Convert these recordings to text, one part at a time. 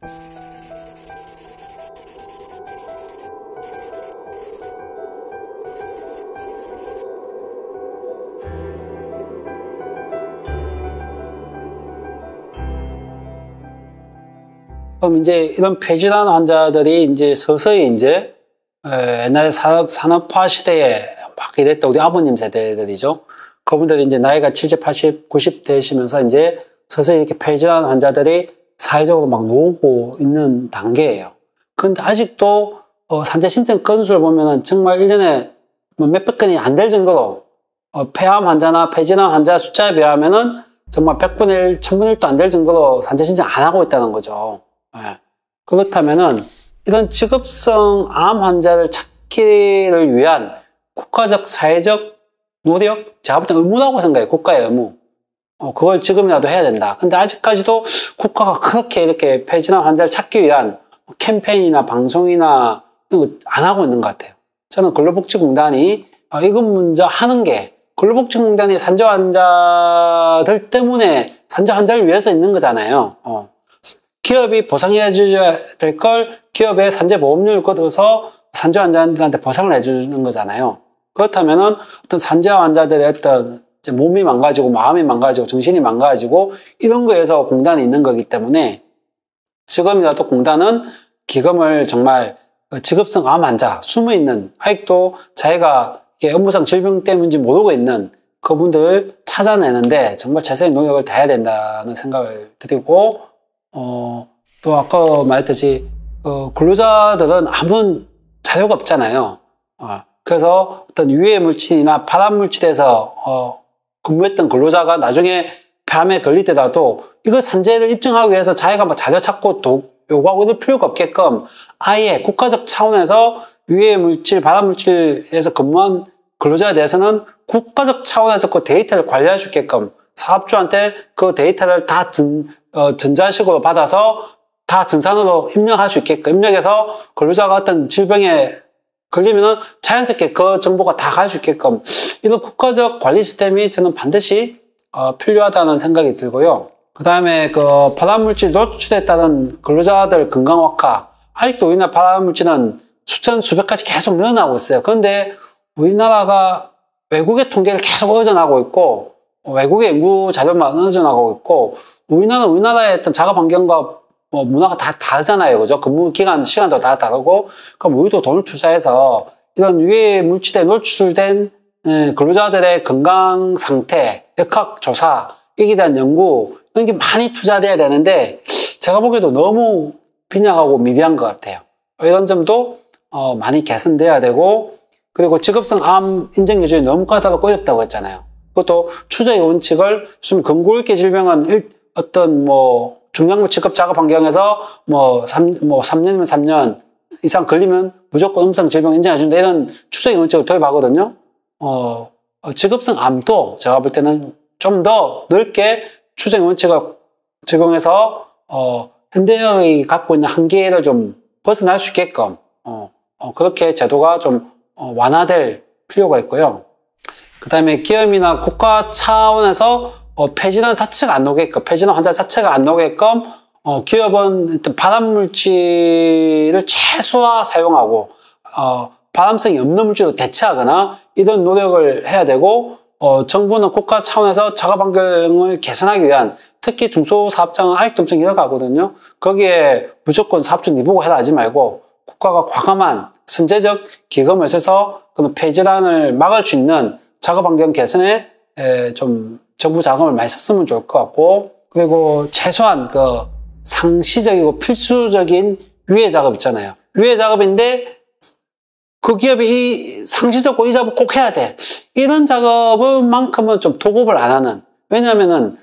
그럼 이제 이런 폐질환 환자들이 이제 서서히 이제 옛날에 산업화 시대에 막 이랬던 우리 아버님 세대들이죠. 그분들이 이제 나이가 70, 80, 90 되시면서 이제 서서히 이렇게 폐질환 환자들이 사회적으로 막 나오고 있는 단계예요. 그런데 아직도 산재 신청 건수를 보면은 정말 1년에 몇백 건이 안 될 정도로 폐암 환자나 폐질환 환자 숫자에 비하면은 정말 100분의 1, 1000분의 1도 안 될 정도로 산재 신청 안 하고 있다는 거죠. 네. 그렇다면은 이런 직업성 암 환자를 찾기를 위한 국가적, 사회적 노력? 제가 볼 때 의무라고 생각해요. 국가의 의무. 그걸 지금이라도 해야 된다. 근데 아직까지도 국가가 그렇게 이렇게 폐질환 환자를 찾기 위한 캠페인이나 방송이나 이런 거 안 하고 있는 것 같아요. 저는 근로복지공단이 이건 먼저 하는 게, 근로복지공단이 산재 환자들 때문에 산재 환자를 위해서 있는 거잖아요. 기업이 보상해 줘야 될 걸 기업의 산재보험료를 걷어서 산재 환자들한테 보상을 해주는 거잖아요. 그렇다면은 어떤 산재 환자들의 어떤 몸이 망가지고 마음이 망가지고 정신이 망가지고 이런 거에서 공단이 있는 거기 때문에 지금이라도 공단은 기금을 정말 직업성 암 환자, 숨어있는, 아직도 자기가 업무상 질병 때문인지 모르고 있는 그분들을 찾아내는데 정말 최선의 노력을 다해야 된다는 생각을 드리고, 또 아까 말했듯이 근로자들은 아무런 자유가 없잖아요. 그래서 어떤 유해 물질이나 발암 물질에서 근무했던 근로자가 나중에 폐암에 걸리더라도 이거 산재를 입증하기 위해서 자기가 뭐 자료 찾고 요구하고 이럴 필요가 없게끔 아예 국가적 차원에서 유해 물질, 발암 물질에서 근무한 근로자에 대해서는 국가적 차원에서 그 데이터를 관리할 수 있게끔 사업주한테 그 데이터를 다 전자식으로 받아서 다 전산으로 입력할 수 있게끔, 입력해서 근로자가 어떤 질병에 걸리면은 자연스럽게 그 정보가 다 갈 수 있게끔 이런 국가적 관리 시스템이 저는 반드시 필요하다는 생각이 들고요. 그 다음에 그 발암물질 노출에 따른 근로자들 건강 악화, 아직도 우리나라 발암물질은 수천, 수백 가지 계속 늘어나고 있어요. 그런데 우리나라가 외국의 통계를 계속 의존하고 있고, 외국의 연구 자료만 의존하고 있고, 우리나라의 어떤 작업 환경과 문화가 다 다르잖아요. 그죠? 근무 기간, 시간도 다 다르고, 그럼 우리도 돈을 투자해서 이런 유해 물질에 노출된 근로자들의 건강 상태, 역학조사, 이에 대한 연구, 이런 게 많이 투자돼야 되는데, 제가 보기에도 너무 빈약하고 미비한 것 같아요. 이런 점도 많이 개선돼야 되고, 그리고 직업성 암 인정 기준이 너무 까다롭고 어렵다고 했잖아요. 그것도 추정의 원칙을, 좀 근고 있게 질병은 어떤 중량물 직업 작업 환경에서 3년이면 3년 이상 걸리면 무조건 음성 질병 인정해준다, 이런 추정의 원칙을 도입하거든요. 직업성 암도 제가 볼 때는 좀 더 넓게 추정의 원칙을 적용해서 현대의학이 갖고 있는 한계를 좀 벗어날 수 있게끔 그렇게 제도가 좀 완화될 필요가 있고요. 그 다음에 기업이나 국가 차원에서 폐질환 자체가 안 나오게끔, 폐질환 환자 자체가 안 나오게끔 기업은 일단 발암물질을 최소화 사용하고 발암성이 없는 물질로 대체하거나 이런 노력을 해야 되고, 정부는 국가 차원에서 작업 환경을 개선하기 위한, 특히 중소사업장은 아직도 엄청 일어가거든요. 거기에 무조건 사업주 니 보고 해라 하지 말고 국가가 과감한 선제적 기금을 써서 그런 폐질환을 막을 수 있는 작업 환경 개선에 좀 정부 자금을 많이 썼으면 좋을 것 같고, 그리고 최소한 그 상시적이고 필수적인 유해 작업 있잖아요. 유해 작업인데 그 기업이 이 상시적으로 이 작업 꼭 해야 돼, 이런 작업만큼은 좀 도급을 안 하는. 왜냐하면은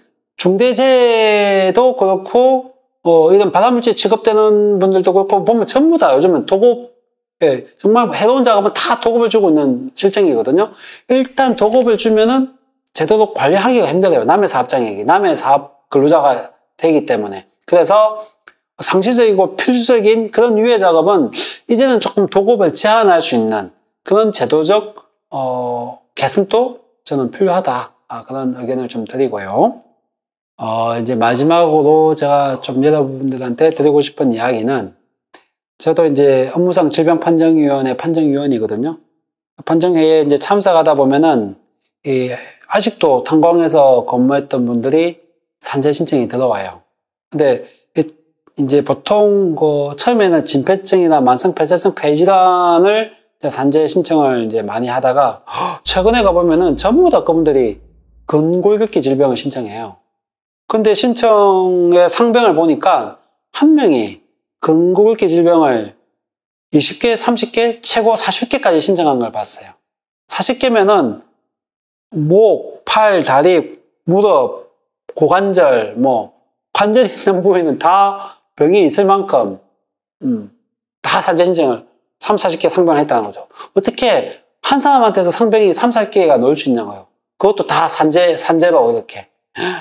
중대재해도 그렇고 이런 발암물질 취급되는 분들도 그렇고 보면 전부 다 요즘은 도급, 정말 해로운 작업은 다 도급을 주고 있는 실정이거든요. 일단 도급을 주면은 제대로 관리하기가 힘들어요. 남의 사업장이기, 남의 사업 근로자가 되기 때문에. 그래서 상시적이고 필수적인 그런 유해 작업은 이제는 조금 도급을 제한할 수 있는 그런 제도적 개선도 저는 필요하다, 그런 의견을 좀 드리고요. 이제 마지막으로 제가 좀 여러분들한테 드리고 싶은 이야기는, 저도 이제 업무상 질병판정위원회 판정위원이거든요. 판정회의에 이제 참석하다 보면은, 아직도 탄광에서 근무했던 분들이 산재 신청이 들어와요. 근데 이제 보통 처음에는 진폐증이나 만성폐쇄성 폐질환을 산재 신청을 이제 많이 하다가, 최근에 가보면은 전부 다 그분들이 근골격계 질병을 신청해요. 근데 신청의 상병을 보니까 한 명이 근골격계 질병을 20개, 30개, 최고 40개까지 신청한 걸 봤어요. 40개면은 목, 팔, 다리, 무릎, 고관절, 관절 있는 부위는 다 병이 있을 만큼, 다 산재 신청을 3, 40개 상병을 했다는 거죠. 어떻게 한 사람한테서 상병이 3, 40개가 놓을 수 있냐고요. 그것도 다 산재로 이렇게.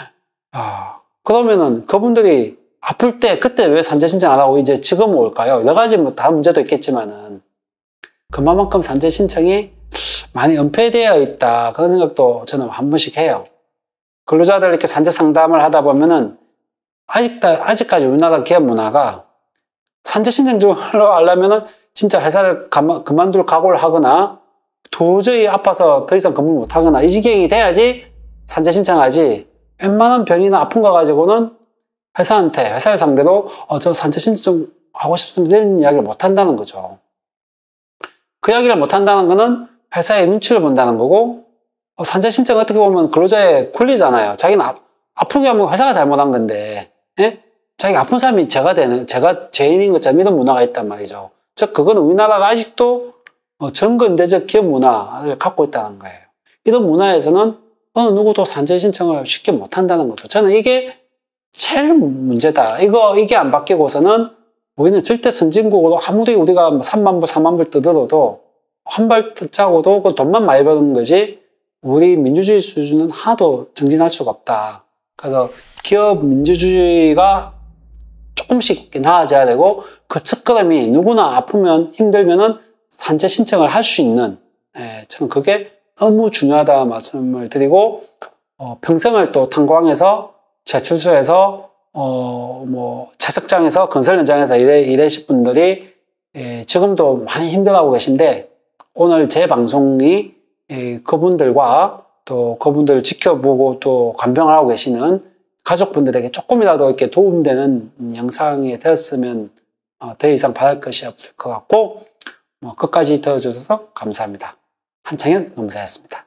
그러면은 그분들이 아플 때 그때 왜 산재 신청 안 하고 이제 지금 올까요? 여러 가지 다 문제도 있겠지만은 그만큼 산재 신청이 많이 은폐되어 있다, 그런 생각도 저는 한 번씩 해요. 근로자들 이렇게 산재 상담을 하다 보면은 아직까지 우리나라 기업 문화가 산재 신청을 하려면은 진짜 회사를 그만둘 각오를 하거나 도저히 아파서 더 이상 근무 못 하거나 이 지경이 돼야지 산재 신청하지, 웬만한 병이나 아픈 거 가지고는 회사를 상대로 저 산재 신청 하고 싶습니다 이런 이야기를 못 한다는 거죠. 그 이야기를 못 한다는 거는 회사의 눈치를 본다는 거고, 산재 신청 어떻게 보면 근로자의 권리잖아요. 자기는 아프게 하면 회사가 잘못한 건데, 자기가 아픈 사람이 제가 죄인인 것처럼 이런 문화가 있단 말이죠. 즉, 그거는 우리나라가 아직도 전근대적 기업 문화를 갖고 있다는 거예요. 이런 문화에서는 어느 누구도 산재 신청을 쉽게 못 한다는 거죠. 저는 이게 제일 문제다. 이게 안 바뀌고서는 우리는 절대 선진국으로 아무리 우리가 3만 불, 4만 불 뜯어도 한 발 짜고도 그 돈만 많이 버는 거지 우리 민주주의 수준은 하나도 정진할 수가 없다. 그래서 기업 민주주의가 조금씩 나아져야 되고, 그 첫걸음이 누구나 아프면 힘들면은 산재 신청을 할 수 있는, 저는 그게 너무 중요하다 말씀을 드리고, 평생을 또 탄광에서 제철소에서 채석장에서 건설 현장에서 일하실 분들이 지금도 많이 힘들어하고 계신데, 오늘 제 방송이 그분들과 또 그분들을 지켜보고 또 간병을 하고 계시는 가족분들에게 조금이라도 이렇게 도움되는 영상이 되었으면 더 이상 바랄 것이 없을 것 같고, 끝까지 들어주셔서 감사합니다. 한창현 노무사였습니다.